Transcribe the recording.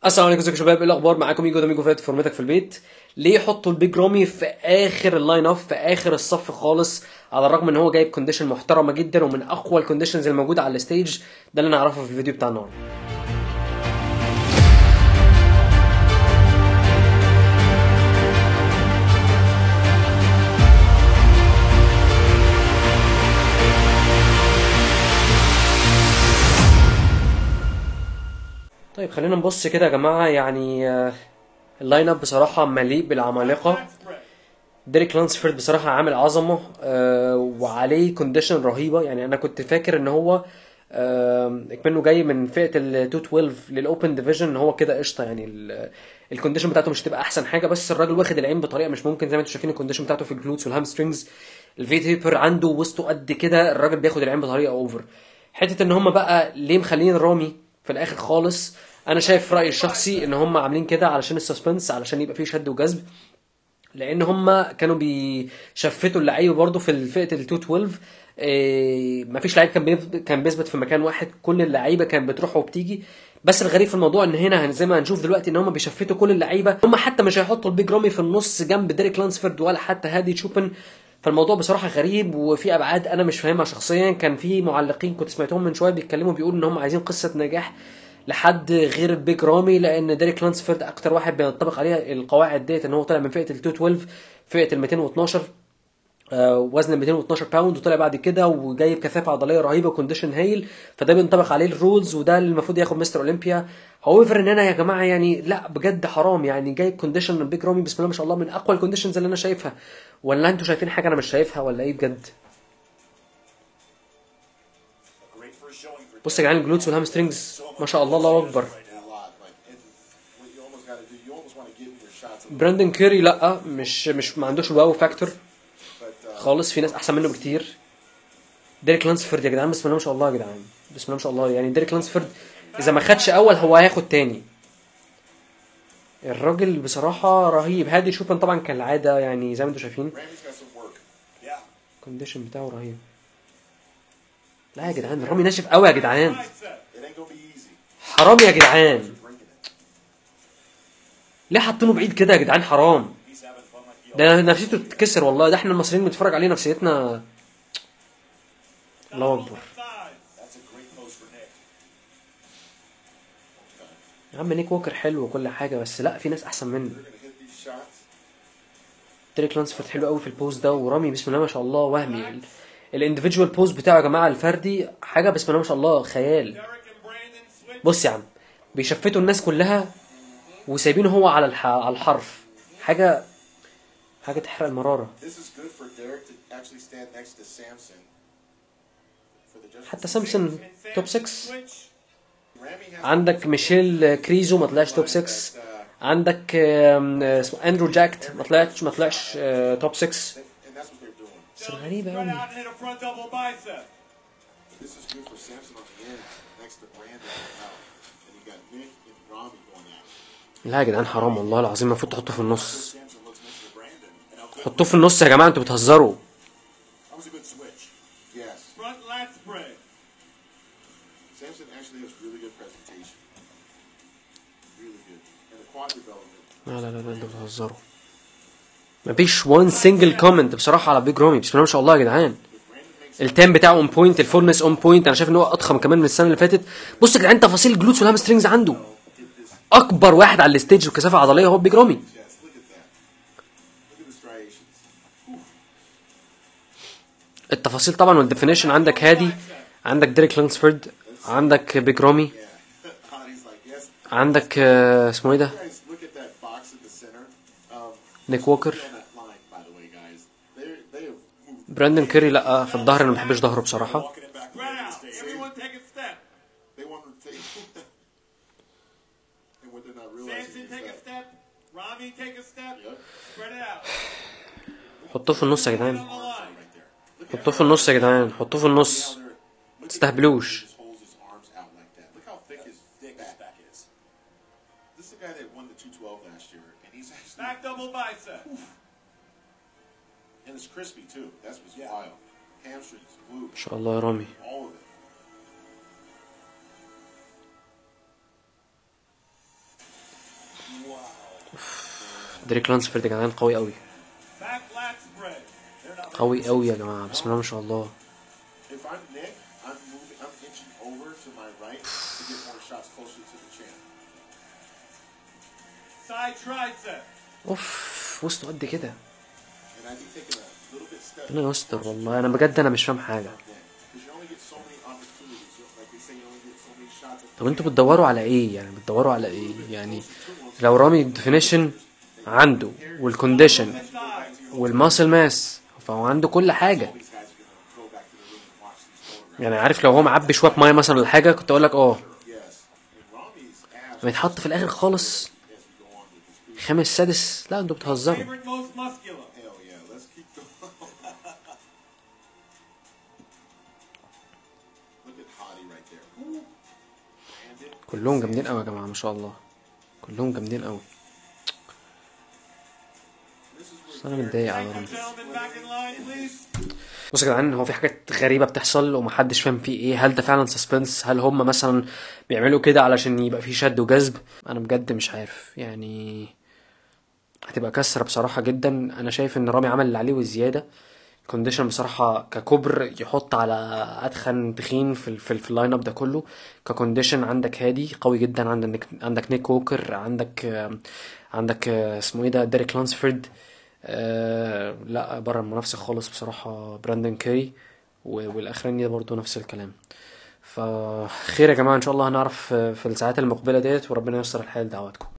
السلام عليكم، ازيكم يا شباب؟ ايه الاخبار؟ معاكم ميجو ده ميجو فات فورمتك في البيت. ليه حطوا البيج رامي في اخر اللاين اب، في اخر الصف خالص، على الرغم ان هو جايب كونديشن محترمه جدا ومن اقوى الكونديشنز الموجوده على الستيج؟ ده اللي نعرفه في الفيديو بتاع النهارده. طيب خلينا نبص كده يا جماعه. يعني اللاين اب بصراحه مليء بالعمالقه. ديريك لانسفورد بصراحة عامل عظمة، وعليه كونديشن رهيبة. يعني أنا كنت فاكر إن هو اكمنه جاي من فئة ال 212 للأوبن ديفيجن، إن هو كده قشطة. يعني الكونديشن بتاعته مش هتبقى أحسن حاجة، بس الراجل واخد العين بطريقة مش ممكن. زي ما انتم شايفين الكونديشن بتاعته في الجلوتس والهامسترينجز، الفيت هيبر عنده وسطه قد كده. الراجل بياخد العين بطريقة أوفر. حتة إن هم بقى ليه مخلين رامي في الآخر خالص؟ أنا شايف رأيي الشخصي إن هم عاملين كده علشان السسبنس، علشان يبقى فيه شد وجذب، لان هم كانوا بيشفتوا اللعيبه برضو في فئه ال 212. مفيش لعيب كان بيثبت في مكان واحد، كل اللعيبه كانت بتروح وبتيجي. بس الغريب في الموضوع ان هنا زي ما هنشوف دلوقتي ان هم بيشفتوا كل اللعيبه. هم حتى مش هيحطوا البيج رامي في النص جنب ديريك لانسفورد ولا حتى هادي تشوبن. فالموضوع بصراحه غريب وفي ابعاد انا مش فاهمها شخصيا. كان في معلقين كنت سمعتهم من شويه بيتكلموا بيقولوا ان هم عايزين قصه نجاح لحد غير البيج رامي، لان ديريك لانسفورد اكتر واحد بينطبق عليه القواعد ديت، ان هو طلع من فئه ال 212، فئه ال 212، وزن 212 باوند، وطلع بعد كده وجايب كثافه عضليه رهيبه وكونديشن هايل. فده بينطبق عليه الرولز، وده اللي المفروض ياخد مستر اولمبيا. هويفر ان انا يا جماعه يعني لا بجد حرام، يعني جايب كونديشن البيج رامي بسم الله ما شاء الله من اقوى الكونديشنز اللي انا شايفها. ولا انتوا شايفين حاجه انا مش شايفها ولا ايه بجد؟ بص يا جدعان الجلوتس والهامسترينجز ما شاء الله، الله اكبر. براندن كيري لا، مش ما عندوش الواو فاكتور خالص، في ناس احسن منه بكتير. ديريك لانسفورد يا جدعان بسم الله ما شاء الله، يا جدعان بسم الله ما شاء الله. يعني ديريك لانسفورد اذا ما خدش اول هو هياخد تاني. الراجل بصراحه رهيب. هادي شوبن طبعا كالعاده يعني زي ما انتم شايفين الكونديشن بتاعه رهيب. لا يا جدعان الرامي ناشف قوي يا جدعان، حرام يا جدعان. ليه حاطينه بعيد كده يا جدعان؟ حرام، ده نفسيته تتكسر والله. ده احنا المصريين بنتفرج عليه نفسيتنا. الله اكبر يا عم. نيك ووكر حلو وكل حاجه، بس لا في ناس احسن منه. ديريك لانسفورد حلو قوي في البوز ده، ورامي بسم الله ما شاء الله وهمي. الانديفيدوال بوز بتاعه يا جماعه الفردي حاجه بسم الله ما شاء الله خيال. بص يا عم بيشفتوا الناس كلها وسايبينه هو على على الحرف. حاجه تحرق المراره. حتى سامسون توب 6. عندك ميشيل كريزو ما طلعش توب 6. عندك اسمه اندرو جاكت ما طلعش توب 6. بس غريبة قوي. لا يا جدعان حرام والله العظيم، المفروض تحطوه في النص. حطوه في النص يا جماعة، انتوا بتهزروا. لا لا لا انتوا بتهزروا. مفيش وان سنجل كومنت بصراحة على بيج رامي، بسم الله ما شاء الله يا جدعان. التام بتاعه اون بوينت، الفورنس اون بوينت. انا شايف ان هو اضخم كمان من السنة اللي فاتت. بص يا جدعان تفاصيل الجلوتس والهامسترينجز عنده. اكبر واحد على الستيج وكثافة عضلية هو بيج رامي. التفاصيل طبعا والديفينيشن، عندك هادي، عندك ديريك لانسفورد، عندك بيج رامي، عندك اسمه ايه ده، نيك ووكر. براندن كيري لا في الظهر انا ما بحبش ظهره بصراحه. حطوه في النص يا جدعان، حطوه في النص يا جدعان، حطوه في النص، ما تستهبلوش. ما شاء الله يا رامي. ديريك لانسفورد يا جدعان قوي قوي، قوي قوي يا جماعه، بسم الله ما شاء الله. اوف وسطه قد كده، ربنا يستر والله. انا بجد انا مش فاهم حاجه. طب انتوا بتدوروا على ايه يعني؟ بتدوروا على ايه يعني؟ لو رامي الديفينيشن عنده والكونديشن والماسل ماس، فهو عنده كل حاجه. يعني عارف لو هو معبي شويه ميه مثلا ولا حاجه كنت اقول لك اه، لما يتحط في الاخر خالص خامس سادس، لا انتوا بتهزروا. كلهم جامدين قوي يا جماعه ما شاء الله، كلهم جامدين قوي. بس انا متضايق على رامي. بصوا يا جدعان، هو في حاجات غريبه بتحصل ومحدش فاهم فيه ايه. هل ده فعلا سسبنس؟ هل هم مثلا بيعملوا كده علشان يبقى في شد وجذب؟ انا بجد مش عارف يعني. هتبقى كسرة بصراحة جدا. انا شايف ان رامي عمل اللي عليه وزيادة. كونديشن بصراحة ككبر يحط على اتخن تخين في اللاين اب ده كله. ككونديشن عندك هادي قوي جدا، عندك نيك ووكر، عندك اسمه ايه ده، ديريك لانسفورد. لا بره المنافسة خالص بصراحة براندن كيري. والاخراني ده برضو نفس الكلام. فخير يا جماعة، ان شاء الله هنعرف في الساعات المقبلة ديت، وربنا ييسر الحال دعواتكم.